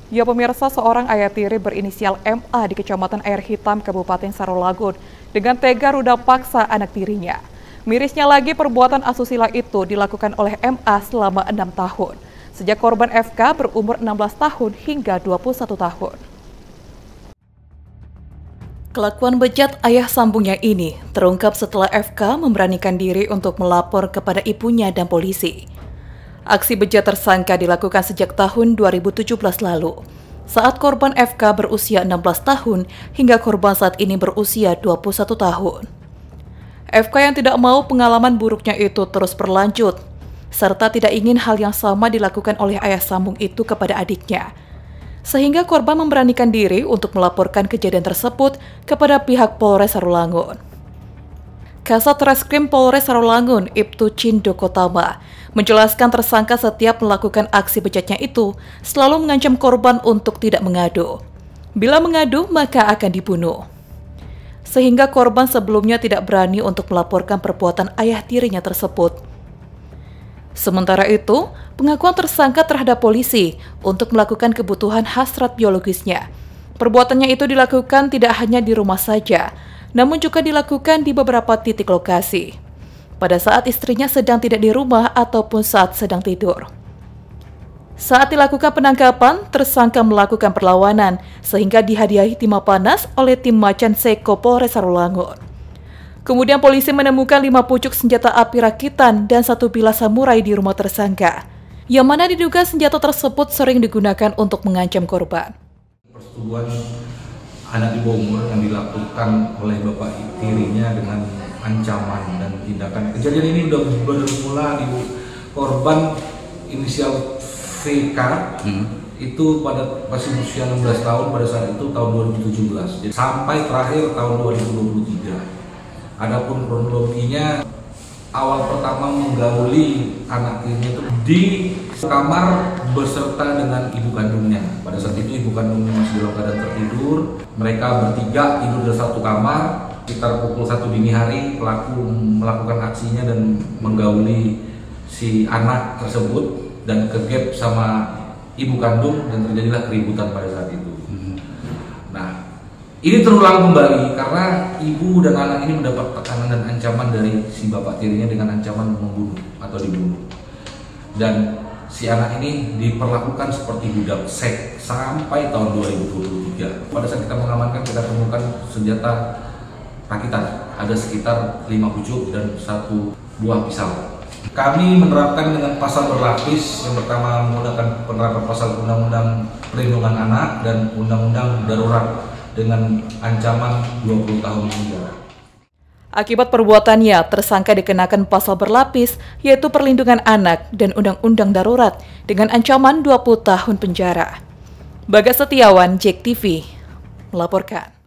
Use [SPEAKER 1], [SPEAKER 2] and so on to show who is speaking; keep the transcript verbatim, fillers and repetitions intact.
[SPEAKER 1] Ya pemirsa, seorang ayah tiri berinisial M A di Kecamatan Air Hitam, Kabupaten Sarolangun dengan tega ruda paksa anak tirinya. Mirisnya lagi, perbuatan asusila itu dilakukan oleh M A selama enam tahun. Sejak korban F K berumur enam belas tahun hingga dua puluh satu tahun. Kelakuan bejat ayah sambungnya ini terungkap setelah F K memberanikan diri untuk melapor kepada ibunya dan polisi. Aksi bejat tersangka dilakukan sejak tahun dua ribu tujuh belas lalu, saat korban F K berusia enam belas tahun hingga korban saat ini berusia dua puluh satu tahun. F K yang tidak mau pengalaman buruknya itu terus berlanjut, serta tidak ingin hal yang sama dilakukan oleh ayah sambung itu kepada adiknya. Sehingga korban memberanikan diri untuk melaporkan kejadian tersebut kepada pihak Polres Sarolangun. Kasat Reskrim Polres Sarolangun, Ibtu Cindokotama, menjelaskan tersangka setiap melakukan aksi bejatnya itu selalu mengancam korban untuk tidak mengadu. Bila mengadu, maka akan dibunuh. Sehingga korban sebelumnya tidak berani untuk melaporkan perbuatan ayah tirinya tersebut. Sementara itu, pengakuan tersangka terhadap polisi untuk melakukan kebutuhan hasrat biologisnya. Perbuatannya itu dilakukan tidak hanya di rumah saja, namun juga dilakukan di beberapa titik lokasi. Pada saat istrinya sedang tidak di rumah ataupun saat sedang tidur. Saat dilakukan penangkapan, tersangka melakukan perlawanan sehingga dihadiahi timah panas oleh tim Macan Seko Polres Sarolangun. Kemudian polisi menemukan lima pucuk senjata api rakitan dan satu bilah samurai di rumah tersangka, yang mana diduga senjata tersebut sering digunakan untuk mengancam korban.
[SPEAKER 2] Persetubuhan anak di bawah umur yang dilakukan oleh bapak tirinya dengan ancaman dan tindakan. Kejadian ini sudah bermula di korban inisial V K hmm. itu pada masih usia enam belas tahun pada saat itu tahun dua ribu tujuh belas sampai terakhir tahun dua ribu dua puluh tiga. Adapun kronologinya, awal pertama menggauli anak tirinya itu di kamar beserta dengan ibu kandungnya. Pada saat itu ibu kandungnya masih dalam keadaan tertidur. Mereka bertiga tidur di satu kamar. Sekitar pukul satu dini hari pelaku melakukan aksinya dan menggauli si anak tersebut dan kegep sama ibu kandung dan terjadilah keributan pada saat itu. Nah, ini terulang kembali karena ibu dan anak ini mendapat tekanan dan ancaman dari si bapak tirinya dengan ancaman membunuh atau dibunuh. Dan si anak ini diperlakukan seperti budak seks sampai tahun dua ribu dua puluh tiga. Pada saat kita mengamankan, kita temukan senjata rakitan, ada sekitar lima pucuk dan satu buah pisau. Kami menerapkan dengan pasal berlapis. Yang pertama menggunakan penerapan pasal Undang-Undang Perlindungan Anak dan Undang-Undang Darurat dengan ancaman dua puluh tahun penjara.
[SPEAKER 1] Akibat perbuatannya, tersangka dikenakan pasal berlapis, yaitu perlindungan anak dan undang-undang darurat dengan ancaman dua puluh tahun penjara. Bagas Setiawan, J E K T V, melaporkan.